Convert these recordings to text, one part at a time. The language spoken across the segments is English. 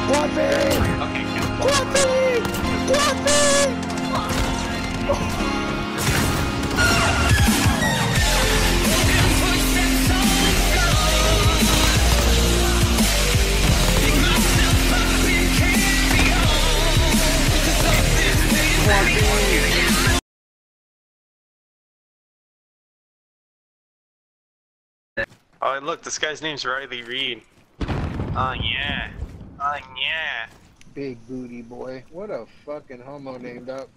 Oh, look, this guy's name's Riley Reed. Oh, yeah. Oh, yeah. Big booty boy. What a fucking homo named up.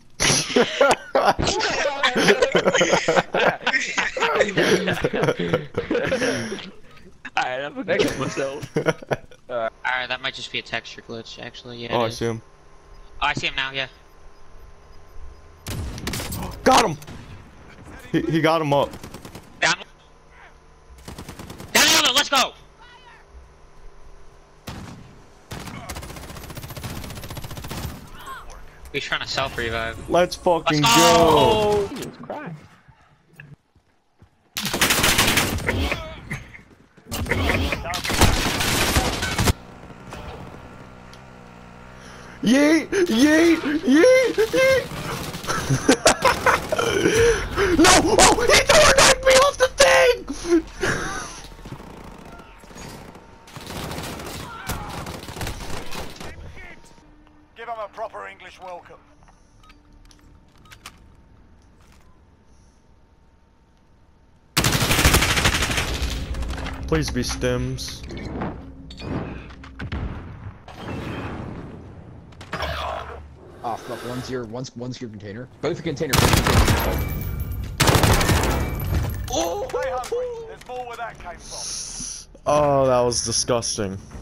Alright, I'm gonna kill myself. Alright, that might just be a texture glitch, actually. Yeah. Oh, I see him. Oh, I see him now, yeah. Got him! He got him up. Down. Down the other, let's go! He's trying to self-revive. Let's fucking Let's go! Jesus Christ. Yeet! Yeet! Yeet! Yeet! No! Oh! He threw me off the thing! Give him a proper English welcome. Please be stims. Oh fuck, one's your container. Both the container. Oh! Stay hungry. There's more where that came from. Oh, that was disgusting.